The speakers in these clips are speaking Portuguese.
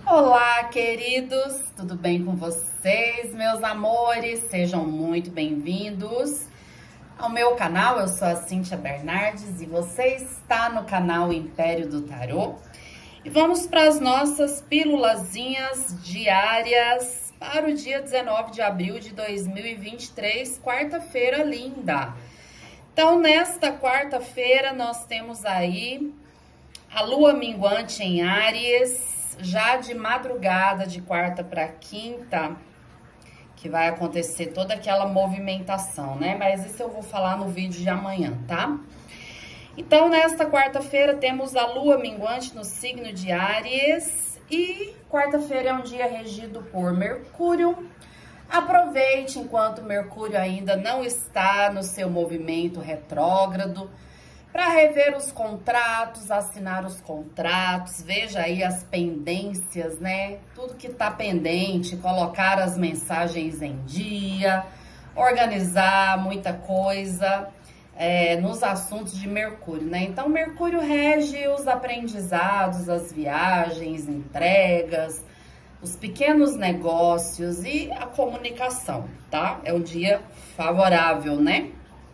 Olá, queridos, tudo bem com vocês, meus amores? Sejam muito bem-vindos ao meu canal. Eu sou a Cíntia Bernardes e você está no canal Império do Tarô. E vamos para as nossas pílulazinhas diárias para o dia 19 de abril de 2023, quarta-feira linda. Então, nesta quarta-feira, nós temos aí a lua minguante em Áries, já de madrugada, de quarta para quinta, que vai acontecer toda aquela movimentação, né? Mas isso eu vou falar no vídeo de amanhã, tá? Então, nesta quarta-feira, temos a lua minguante no signo de Áries e quarta-feira é um dia regido por Mercúrio. Aproveite enquanto Mercúrio ainda não está no seu movimento retrógrado, para rever os contratos, assinar os contratos, veja aí as pendências, né? Tudo que tá pendente, colocar as mensagens em dia, organizar muita coisa nos assuntos de Mercúrio, né? Então, Mercúrio rege os aprendizados, as viagens, entregas, os pequenos negócios e a comunicação, tá? É um dia favorável, né?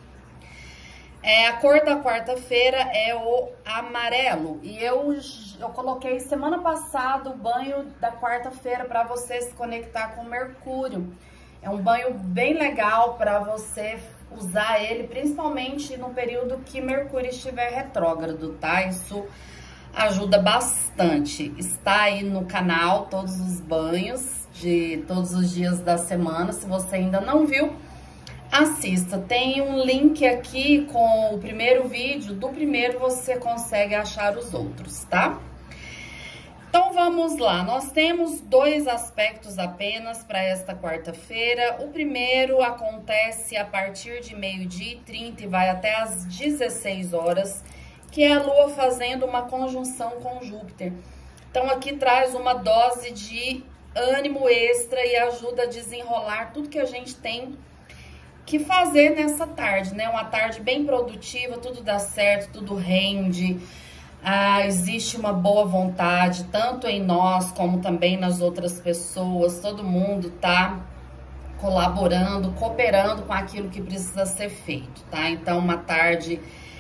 A cor da quarta-feira é o amarelo. E eu coloquei semana passada o banho da quarta-feira para você se conectar com Mercúrio. É um banho bem legal para você usar ele, principalmente no período que Mercúrio estiver retrógrado, tá? Isso ajuda bastante. Está aí no canal todos os banhos de todos os dias da semana. Se você ainda não viu, assista, tem um link aqui com o primeiro vídeo, do primeiro você consegue achar os outros, tá? Então vamos lá, nós temos dois aspectos apenas para esta quarta-feira. O primeiro acontece a partir de 12h30 e vai até às 16 horas, que é a Lua fazendo uma conjunção com Júpiter. Então aqui traz uma dose de ânimo extra e ajuda a desenrolar tudo que a gente tem que fazer nessa tarde, né? Uma tarde bem produtiva, tudo dá certo, tudo rende, existe uma boa vontade, tanto em nós como também nas outras pessoas, todo mundo tá colaborando, cooperando com aquilo que precisa ser feito, tá? Então, uma tarde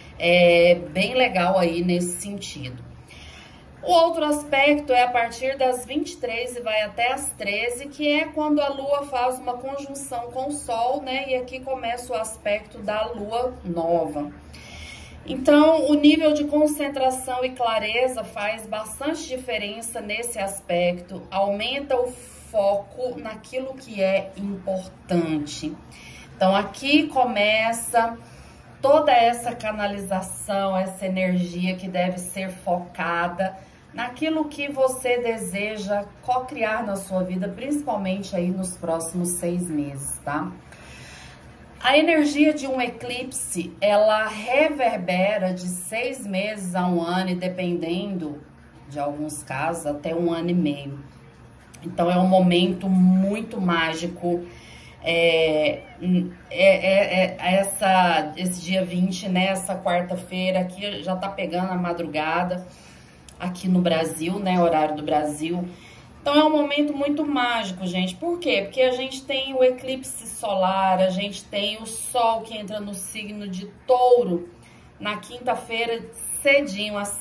bem legal aí nesse sentido. O outro aspecto é a partir das 23 e vai até as 13, que é quando a Lua faz uma conjunção com o Sol, né? E aqui começa o aspecto da Lua nova. Então, o nível de concentração e clareza faz bastante diferença nesse aspecto, aumenta o foco naquilo que é importante. Então, aqui começa toda essa canalização, essa energia que deve ser focada naquilo que você deseja co-criar na sua vida, principalmente aí nos próximos 6 meses, tá? A energia de um eclipse, ela reverbera de 6 meses a 1 ano e dependendo de alguns casos, até 1 ano e meio. Então, é um momento muito mágico. Esse dia 20, né, essa quarta-feira aqui já tá pegando a madrugada aqui no Brasil, né, horário do Brasil. Então é um momento muito mágico, gente. Por quê? Porque a gente tem o eclipse solar, a gente tem o Sol que entra no signo de Touro na quinta-feira cedinho, às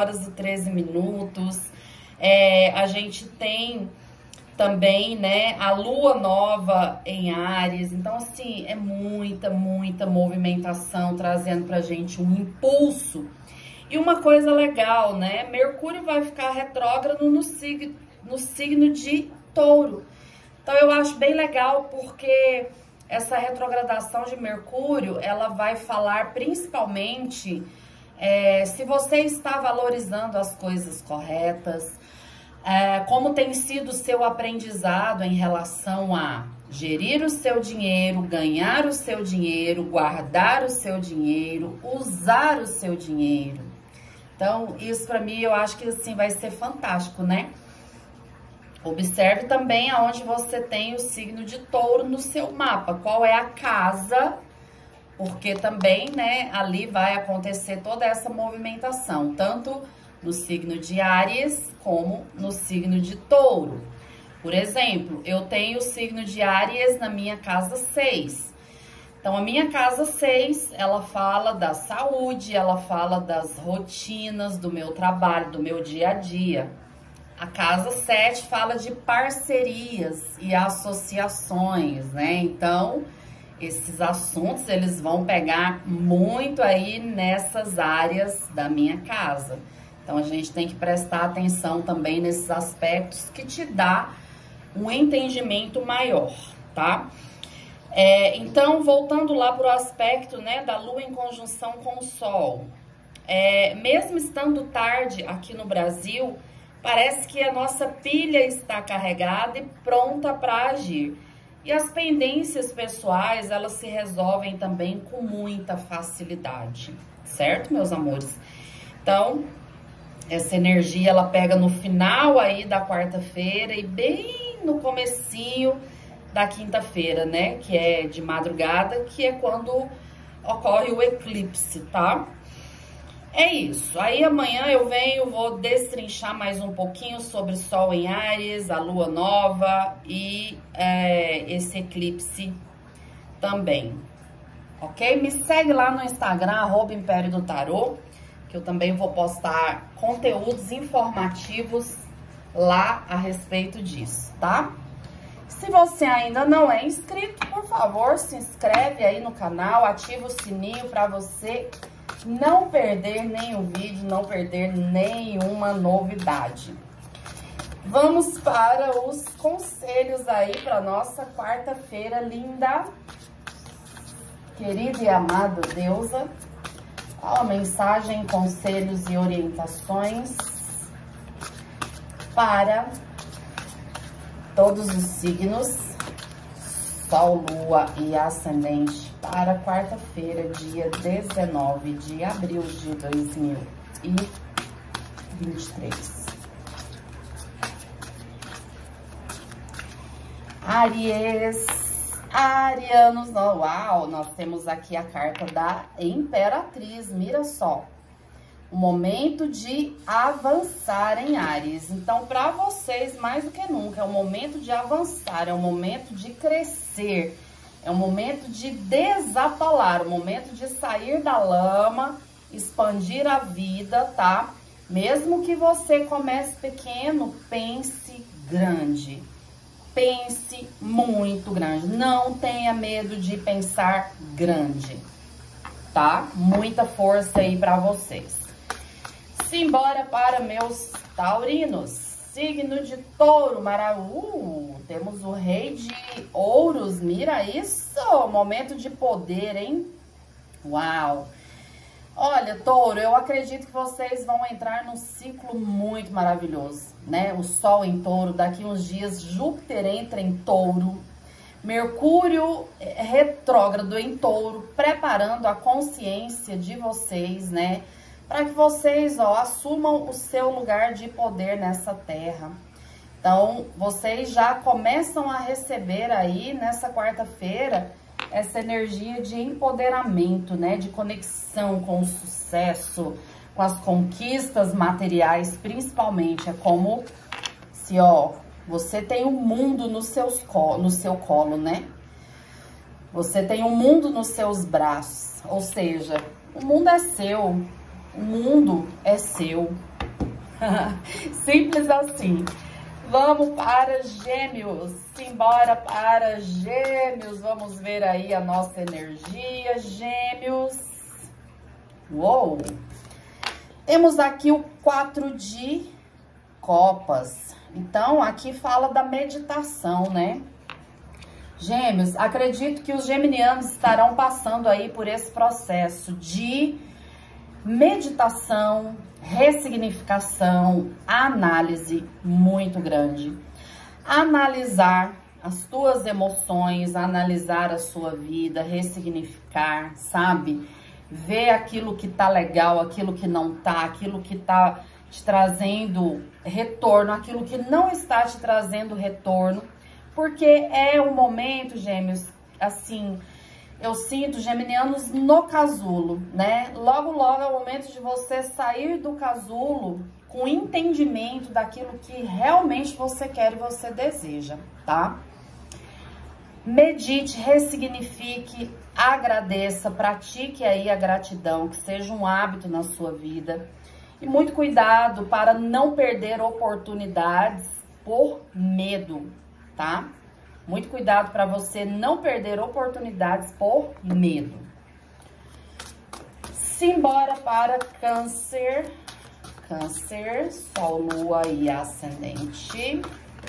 5h13. A gente tem também, né, a Lua nova em Áries. Então, assim, é muita movimentação, trazendo pra gente um impulso. E uma coisa legal, né, Mercúrio vai ficar retrógrado no signo de Touro. Então, eu acho bem legal porque essa retrogradação de Mercúrio, ela vai falar principalmente se você está valorizando as coisas corretas, como tem sido o seu aprendizado em relação a gerir o seu dinheiro, ganhar o seu dinheiro, guardar o seu dinheiro, usar o seu dinheiro. Então, isso para mim, eu acho que assim vai ser fantástico, né? Observe também aonde você tem o signo de Touro no seu mapa, qual é a casa, porque também, né, ali vai acontecer toda essa movimentação, tanto no signo de Áries como no signo de Touro. Por exemplo, eu tenho o signo de Áries na minha casa 6. Então, a minha casa 6, ela fala da saúde, ela fala das rotinas do meu trabalho, do meu dia a dia. A casa 7 fala de parcerias e associações, né? Então, esses assuntos, eles vão pegar muito aí nessas áreas da minha casa. Então, a gente tem que prestar atenção também nesses aspectos que te dá um entendimento maior, tá? Então, voltando lá para o aspecto, né, da Lua em conjunção com o Sol. Mesmo estando tarde aqui no Brasil, parece que a nossa pilha está carregada e pronta para agir. E as pendências pessoais, elas se resolvem também com muita facilidade, certo, meus amores? Então, essa energia, ela pega no final aí da quarta-feira e bem no comecinho da quinta-feira, né? Que é de madrugada, que é quando ocorre o eclipse, tá? É isso. Aí amanhã eu vou destrinchar mais um pouquinho sobre Sol em Áries, a Lua Nova e esse eclipse também, ok? Me segue lá no Instagram, @Império do Tarô, que eu também vou postar conteúdos informativos lá a respeito disso, tá? Se você ainda não é inscrito, por favor, se inscreve aí no canal, ativa o sininho para você não perder nenhum vídeo, não perder nenhuma novidade. Vamos para os conselhos aí para nossa quarta-feira linda. Querida e amada deusa, a mensagem, conselhos e orientações para todos os signos, Sol, Lua e Ascendente, para quarta-feira, dia 19 de abril de 2023. Arianos, uau, nós temos aqui a carta da Imperatriz, mira só. O momento de avançar em Áries. Então, para vocês, mais do que nunca, é o momento de avançar, é o momento de crescer, é o momento de desatolar, o momento de sair da lama, expandir a vida, tá? Mesmo que você comece pequeno, pense grande. Pense muito grande. Não tenha medo de pensar grande, tá? Muita força aí para vocês. Simbora para meus taurinos, signo de Touro, temos o Rei de Ouros, mira isso, momento de poder, hein? Uau! Olha, Touro, eu acredito que vocês vão entrar num ciclo muito maravilhoso, né? O Sol em Touro, daqui uns dias Júpiter entra em Touro, Mercúrio retrógrado em Touro, preparando a consciência de vocês, né? Para que vocês, assumam o seu lugar de poder nessa terra. Então, vocês já começam a receber aí, nessa quarta-feira, essa energia de empoderamento, né? De conexão com o sucesso, com as conquistas materiais, principalmente. É como se, você tem um mundo no seu colo, né? Você tem um mundo nos seus braços. Ou seja, o mundo é seu. O mundo é seu. Simples assim. Vamos para Gêmeos. Simbora para Gêmeos. Vamos ver aí a nossa energia, Gêmeos. Uou! Temos aqui o 4 de Copas. Então, aqui fala da meditação, né? Gêmeos, acredito que os geminianos estarão passando aí por esse processo de meditação, ressignificação, análise muito grande. Analisar as tuas emoções, analisar a sua vida, ressignificar, sabe? Ver aquilo que tá legal, aquilo que não tá, aquilo que tá te trazendo retorno, aquilo que não está te trazendo retorno, porque é o momento, Gêmeos, assim, eu sinto geminianos no casulo, né? Logo, logo é o momento de você sair do casulo com entendimento daquilo que realmente você quer e você deseja, tá? Medite, ressignifique, agradeça, pratique aí a gratidão, que seja um hábito na sua vida. E muito cuidado para não perder oportunidades por medo, tá? Muito cuidado para você não perder oportunidades por medo. Simbora para Câncer. Câncer, Sol, Lua e Ascendente.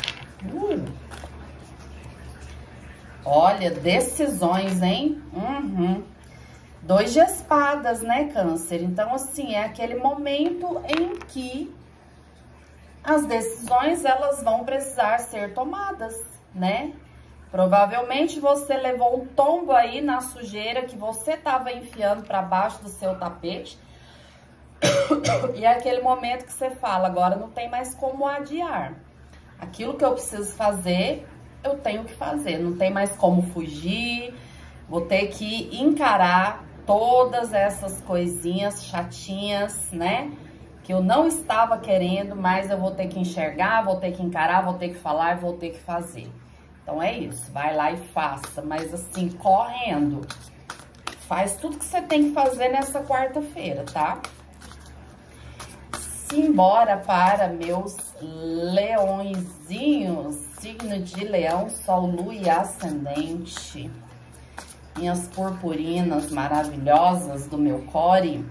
Olha, decisões, hein? Dois de espadas, né, Câncer? Então, assim, é aquele momento em que as decisões, elas vão precisar ser tomadas, né? Provavelmente você levou um tombo aí na sujeira que você tava enfiando para baixo do seu tapete. E é aquele momento que você fala, agora não tem mais como adiar. Aquilo que eu preciso fazer, eu tenho que fazer. Não tem mais como fugir. Vou ter que encarar todas essas coisinhas chatinhas, né? Que eu não estava querendo, mas eu vou ter que enxergar, vou ter que encarar, vou ter que falar, vou ter que fazer. Então é isso, vai lá e faça, mas assim, correndo. Faz tudo que você tem que fazer nessa quarta-feira, tá? Simbora para meus leõezinhos, signo de leão, sol, lua e ascendente. Minhas purpurinas maravilhosas do meu core.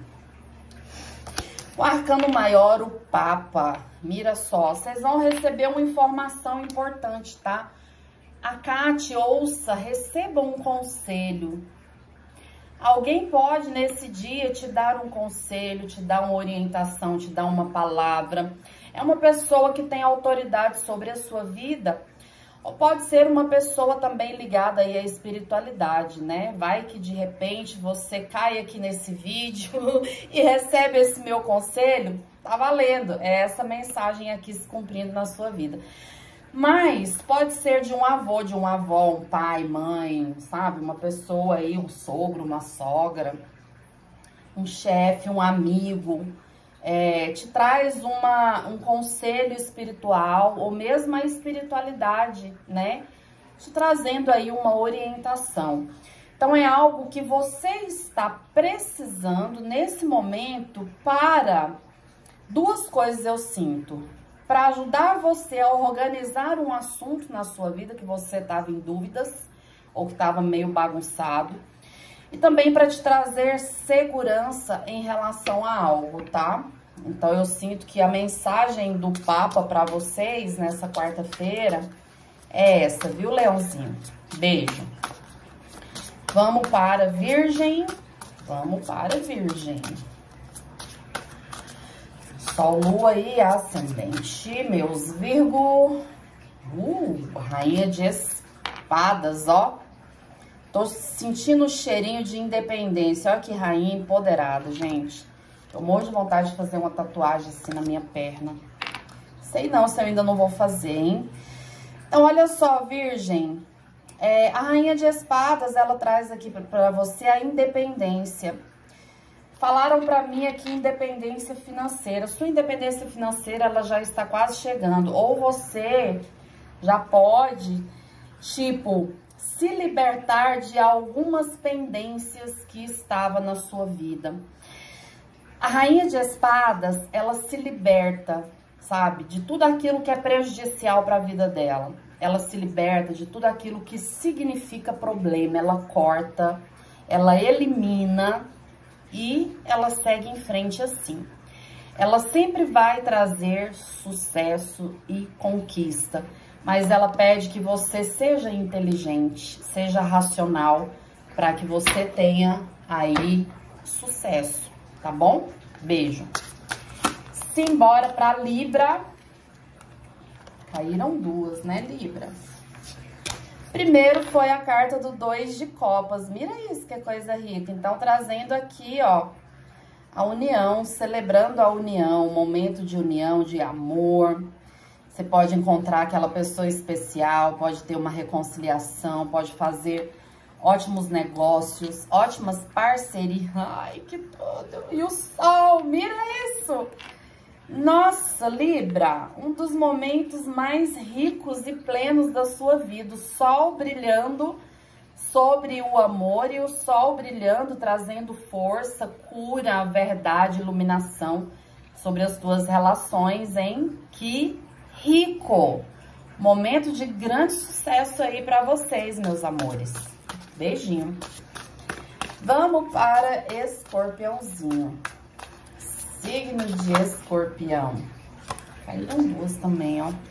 O arcano maior, o Papa. Mira só, vocês vão receber uma informação importante, tá? Acate, ouça, receba um conselho. Alguém pode nesse dia te dar um conselho, te dar uma orientação, te dar uma palavra. É uma pessoa que tem autoridade sobre a sua vida. Ou pode ser uma pessoa também ligada aí à espiritualidade, né? Vai que de repente você cai aqui nesse vídeo e recebe esse meu conselho. Tá valendo, é essa mensagem aqui se cumprindo na sua vida. Mas pode ser de um avô, de uma avó, um pai, mãe, sabe? Uma pessoa aí, um sogro, uma sogra, um chefe, um amigo. Te traz um conselho espiritual ou mesmo a espiritualidade, né? Te trazendo aí uma orientação. Então, é algo que você está precisando nesse momento para duas coisas eu sinto. Para ajudar você a organizar um assunto na sua vida que você estava em dúvidas ou que estava meio bagunçado. E também para te trazer segurança em relação a algo, tá? Então, eu sinto que a mensagem do Papa para vocês nessa quarta-feira é essa, viu, Leãozinho? Beijo. Vamos para Virgem. Vamos para Virgem. Sol, lua e ascendente, meus Virgo. Rainha de espadas, ó. Tô sentindo o cheirinho de independência. Olha que rainha empoderada, gente. Tô morro de vontade de fazer uma tatuagem assim na minha perna. Sei não se eu ainda não vou fazer, hein? Então, olha só, Virgem. A rainha de espadas, ela traz aqui pra você a independência. Falaram pra mim aqui independência financeira. Sua independência financeira, ela já está quase chegando. Ou você já pode, tipo, se libertar de algumas pendências que estavam na sua vida. A rainha de espadas, ela se liberta, sabe, de tudo aquilo que é prejudicial para a vida dela. Ela se liberta de tudo aquilo que significa problema. Ela corta, ela elimina e ela segue em frente assim. Ela sempre vai trazer sucesso e conquista, mas ela pede que você seja inteligente, seja racional, para que você tenha aí sucesso, tá bom? Beijo. Simbora para Libra. Caíram duas, né, Libra? Primeiro foi a carta do 2 de copas. Mira isso, que coisa rica. Então, trazendo aqui, ó, a união, celebrando a união, um momento de união, de amor. Você pode encontrar aquela pessoa especial, pode ter uma reconciliação, pode fazer ótimos negócios, ótimas parcerias. Ai, que tudo! E o sol, mira isso! Nossa, Libra, um dos momentos mais ricos e plenos da sua vida. O sol brilhando sobre o amor e o sol brilhando, trazendo força, cura, verdade, iluminação sobre as tuas relações, hein? Que rico! Momento de grande sucesso aí pra vocês, meus amores. Beijinho. Vamos para Escorpiãozinho. Signo de Escorpião. Caíram duas também, ó.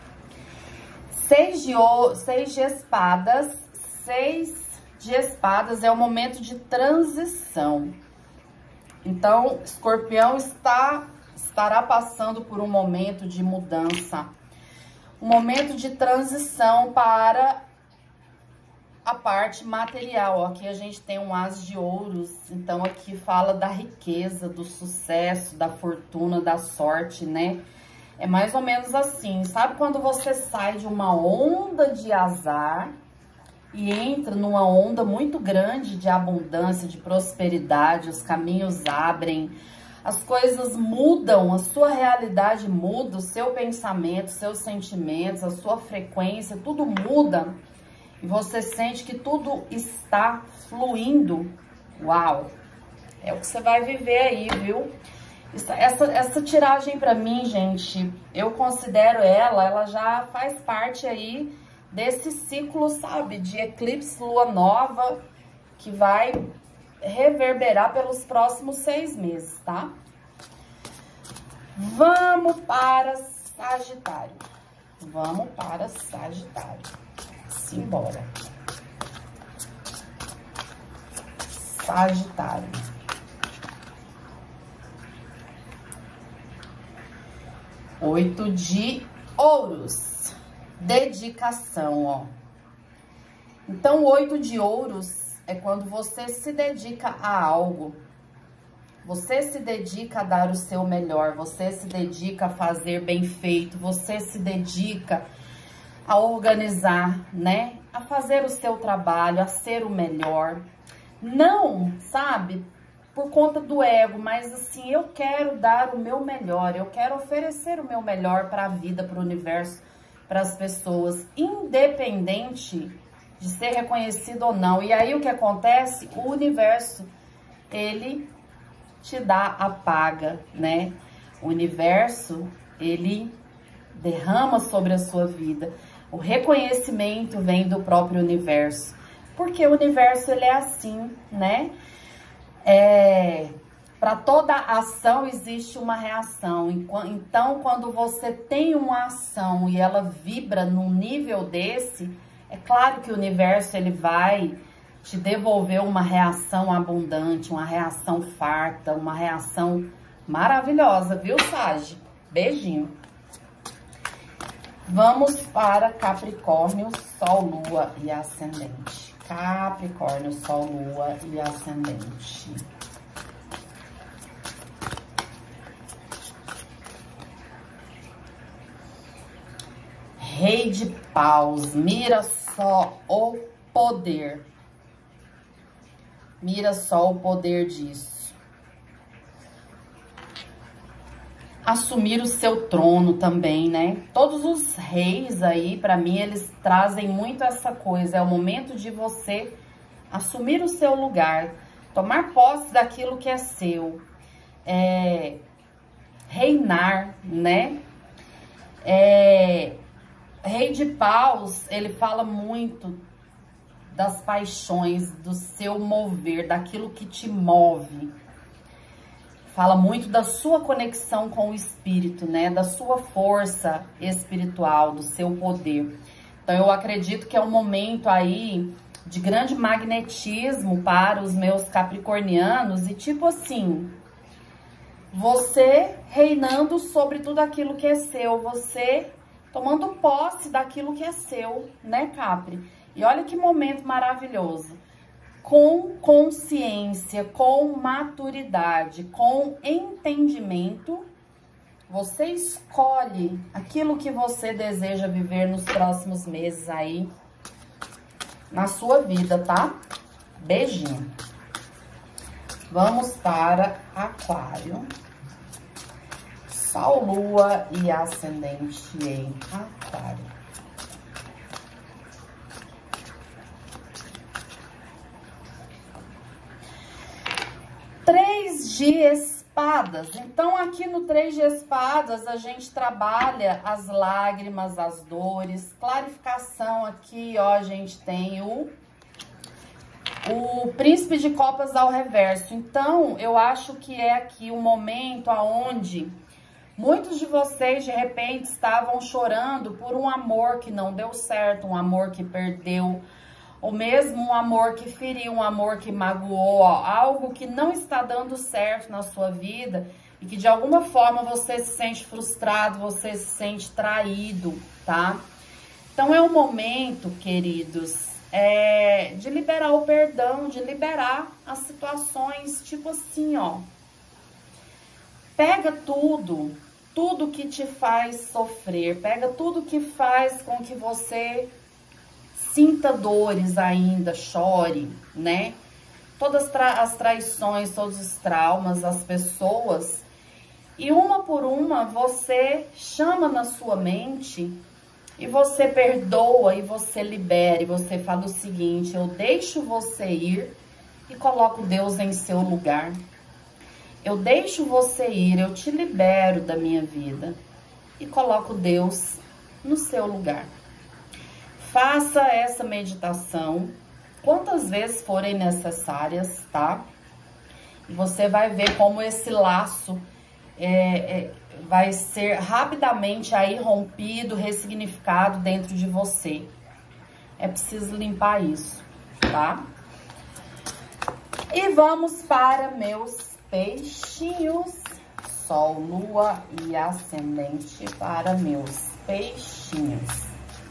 Seis de espadas. 6 de espadas é o momento de transição. Então, Escorpião estará passando por um momento de mudança. Um momento de transição para a parte material. Ó, aqui a gente tem um as de ouros, então aqui fala da riqueza, do sucesso, da fortuna, da sorte, né? É mais ou menos assim, sabe quando você sai de uma onda de azar e entra numa onda muito grande de abundância, de prosperidade, os caminhos abrem, as coisas mudam, a sua realidade muda, o seu pensamento, seus sentimentos, a sua frequência, tudo muda. E você sente que tudo está fluindo. Uau! É o que você vai viver aí, viu? Essa tiragem pra mim, gente, eu considero ela já faz parte aí desse ciclo, sabe? De eclipse, lua nova, que vai reverberar pelos próximos 6 meses, tá? Vamos para Sagitário. Vamos para Sagitário. Simbora. Sagitário. Oito de ouros. Dedicação, ó. Então, o 8 de ouros é quando você se dedica a algo. Você se dedica a dar o seu melhor. Você se dedica a fazer bem feito. Você se dedica a organizar, né? A fazer o seu trabalho, a ser o melhor. Não, sabe, por conta do ego, mas assim, eu quero dar o meu melhor, eu quero oferecer o meu melhor para a vida, para o universo, para as pessoas, independente de ser reconhecido ou não. E aí o que acontece? O universo, ele te dá a paga, né? O universo, ele derrama sobre a sua vida. O reconhecimento vem do próprio universo, porque o universo, ele é assim, né? Para toda ação existe uma reação. Então, quando você tem uma ação e ela vibra num nível desse, é claro que o universo, ele vai te devolver uma reação abundante, uma reação farta, uma reação maravilhosa, viu, Sagi? Beijinho. Vamos para Capricórnio, Sol, Lua e Ascendente. Capricórnio, Sol, Lua e Ascendente. Rei de Paus, mira só o poder. Mira só o poder disso. Assumir o seu trono também, né? Todos os reis aí, pra mim, eles trazem muito essa coisa. É o momento de você assumir o seu lugar, tomar posse daquilo que é seu, reinar, né? Rei de Paus, ele fala muito das paixões, do seu mover, daquilo que te move. Fala muito da sua conexão com o espírito, né? Da sua força espiritual, do seu poder. Então, eu acredito que é um momento aí de grande magnetismo para os meus capricornianos. E tipo assim, você reinando sobre tudo aquilo que é seu. Você tomando posse daquilo que é seu, né, Capri? E olha que momento maravilhoso. Com consciência, com maturidade, com entendimento, você escolhe aquilo que você deseja viver nos próximos meses aí. na sua vida, tá? Beijinho. Vamos para Aquário. Sol, Lua e Ascendente em Aquário. Três de Espadas. Então, aqui no Três de Espadas, a gente trabalha as lágrimas, as dores. Clarificação aqui, ó, a gente tem o Príncipe de Copas ao reverso. Então, eu acho que é aqui o momento aonde muitos de vocês, de repente, estavam chorando por um amor que não deu certo, um amor que perdeu, ou mesmo um amor que feriu, um amor que magoou, ó, algo que não está dando certo na sua vida e que de alguma forma você se sente frustrado, você se sente traído, tá? Então é um momento, queridos, de liberar o perdão, de liberar as situações, tipo assim, ó. Pega tudo que te faz sofrer, pega tudo que faz com que você sinta dores ainda, chore, né? Todas as traições, todos os traumas, as pessoas. E uma por uma, você chama na sua mente e você perdoa e você libera. E você fala o seguinte, eu deixo você ir e coloco Deus em seu lugar. Eu deixo você ir, eu te libero da minha vida e coloco Deus no seu lugar. Faça essa meditação quantas vezes forem necessárias, tá? E você vai ver como esse laço vai ser rapidamente aí rompido, ressignificado dentro de você. É preciso limpar isso, tá? E vamos para meus peixinhos. Sol, Lua e Ascendente para meus peixinhos.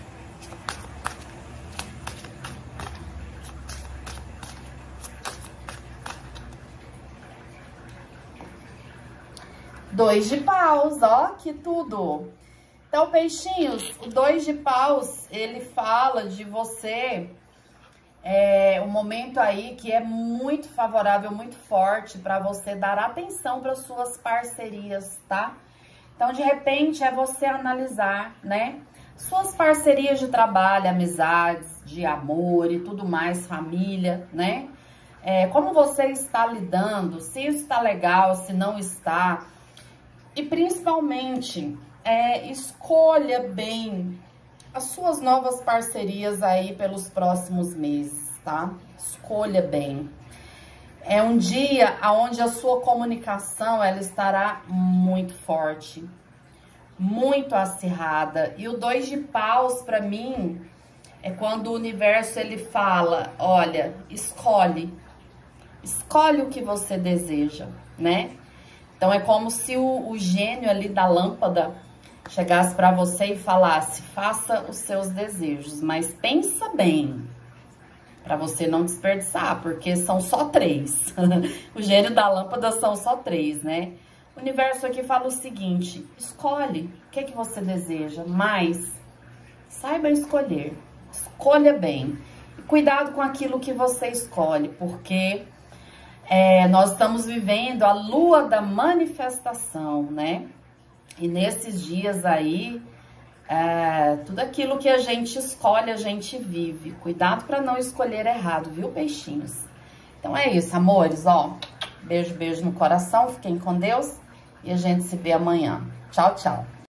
Dois de paus, ó, que tudo. Então, peixinhos, o 2 de paus, ele fala de você, um momento aí que é muito favorável, muito forte para você dar atenção para suas parcerias, tá? Então, de repente, é você analisar, né? Suas parcerias de trabalho, amizades, de amor e tudo mais, família, né? Como você está lidando, se isso está legal, se não está. E principalmente, escolha bem as suas novas parcerias aí pelos próximos meses, tá? Escolha bem. É um dia onde a sua comunicação, ela estará muito forte, muito acirrada. E o 2 de paus, para mim, é quando o universo, ele fala, olha, escolhe o que você deseja, né? Então, é como se o gênio ali da lâmpada chegasse para você e falasse, faça os seus desejos, mas pensa bem, para você não desperdiçar, porque são só 3. O gênio da lâmpada são só 3, né? O universo aqui fala o seguinte, escolhe o que você deseja, mas saiba escolher, escolha bem. E cuidado com aquilo que você escolhe, porque nós estamos vivendo a lua da manifestação, né? E nesses dias aí, tudo aquilo que a gente escolhe, a gente vive. Cuidado para não escolher errado, viu, peixinhos? Então é isso, amores, ó. Beijo, beijo no coração, fiquem com Deus e a gente se vê amanhã. Tchau, tchau.